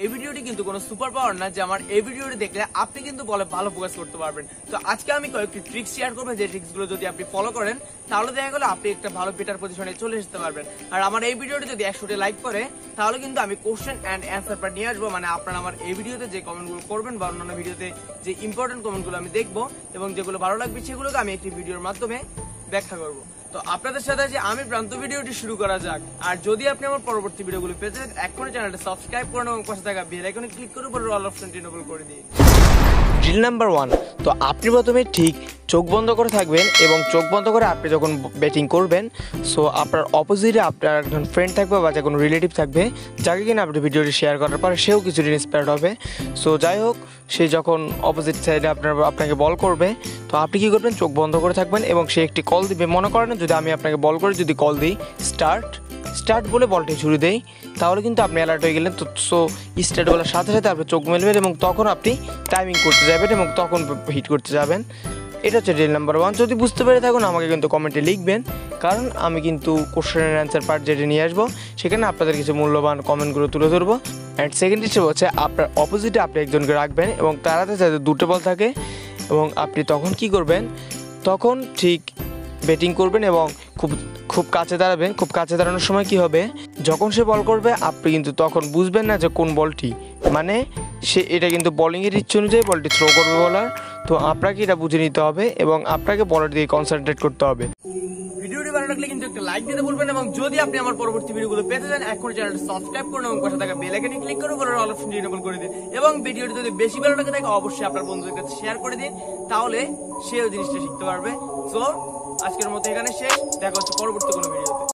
এই ভিডিওটি কিন্তু কোনো সুপার পাওয়ার না যে আমার এই ভিডিওটি দেখলে আপনি কিন্তু বলে ভালো ফোকাস করতে পারবেন। তো আজকে আমি কয়েকটি ট্রিক্স শেয়ার করবো, যে ট্রিক্স গুলো যদি আপনি ফলো করেন তাহলে দেখা গেলো আপনি একটা ভালো বেটার পজিশনে চলে আসতে পারবেন। আর আমার এই ভিডিওটি যদি 100টি লাইক করে তাহলে কিন্তু আমি কোশ্চেন এন্ড অ্যান্সার পার্ট নিয়ে আসবো। মানে আপনারা আমার এই ভিডিওতে যে কমেন্ট গুলো করবেন বা অন্যান্য ভিডিওতে যে ইম্পর্টেন্ট কমেন্ট গুলো আমি দেখবো এবং যেগুলো ভালো লাগবে সেগুলোকে আমি একটি ভিডিওর মাধ্যমে ব্যাখ্যা করবো। তো আপনাদের সাথে যে আমি প্রান্ত ভিডিওটি শুরু করা যাক। আর যদি আপনি আমার পরবর্তী ভিডিওগুলো পেতে চান এখনই চ্যানেলটা সাবস্ক্রাইব করুন এবং পাশে থাকা বেল আইকনে ক্লিক করে উপরে অল অপশনটি এনেবল করে দিন। Drill number 1। তো আপনি প্রথমে ঠিক চোখ বন্ধ করে থাকবেন এবং চোখ বন্ধ করে আপনি যখন ব্যাটিং করবেন, সো আপনার অপোজিটে আপনার একজন ফ্রেন্ড থাকবে বা যে কোনো রিলেটিভ থাকবে যাকে কিনা আপনি ভিডিওটি শেয়ার করার পরে সেও কিছুটা ইন্সপায়ার্ড হবে। সো যাই হোক, সে যখন অপোজিট সাইডে আপনাকে বল করবে তো আপনি কী করবেন, চোখ বন্ধ করে থাকবেন এবং সে একটি কল দিবে। মনে করেন যদি আমি আপনাকে বল করে যদি কল দিই স্টার্ট বলে বলটি ছুড়ে দেই তাহলে কিন্তু আপনি অ্যালার্ট হয়ে গেলেন। তো সো স্টার্ট বলার সাথে সাথে আপনি চোখ মেলবেন এবং তখন আপনি টাইমিং করতে যাবেন এবং তখন হিট করতে যাবেন। এটা হচ্ছে ড্রিল নাম্বার 1। যদি বুঝতে পেরে থাকুন আমাকে কিন্তু কমেন্টে লিখবেন, কারণ আমি কিন্তু কোশ্চেন অ্যান্ড অ্যান্সার পার্ট যেটা নিয়ে আসবো সেখানে আপনাদের কিছু মূল্যবান কমেন্টগুলো তুলে ধরবো। অ্যান্ড সেকেন্ড হিসেবে হচ্ছে আপনার অপোজিটে আপনি একজনকে রাখবেন এবং তারাতে যাতে দুটো বল থাকে এবং আপনি তখন কি করবেন, তখন ঠিক ব্যাটিং করবেন এবং খুব কাছে দাঁড়াবেন। খুব কাছে দাঁড়ানোর সময় কি হবে, যখন সে বল করবে আপনি কিন্তু তখন বুঝবেন না যে কোন বলটি, মানে সে এটা কিন্তু বোলিংয়ের ইচ্ছে অনুযায়ী বলটি থ্রো করবে বলার। তো আপনাকে এটা বুঝে নিতে হবে এবং আপনাকে বলের দিকে কনসেন্ট্রেট করতে হবে। ভিডিওটি ভালো লাগলে কিন্তু একটা লাইক দিতে ভুলবেন এবং যদি আপনি আমার পরবর্তী ভিডিওগুলো পেতে চান এখনই চ্যানেলটা সাবস্ক্রাইব করুন এবং পাশে থাকা বেল আইকনে ক্লিক করে উপরে অল অপশনটি এনেবল করে দিন। এবং ভিডিওটি যদি বেশি ভালো লাগে থাকে অবশ্যই আপনার বন্ধুদের কাছে শেয়ার করে দিন, তাহলে সেও জিনিসটা শিখতে পারবে। সো আজকের মতো এখানে শেষ, দেখা হচ্ছে পরবর্তী কোনো ভিডিওতে।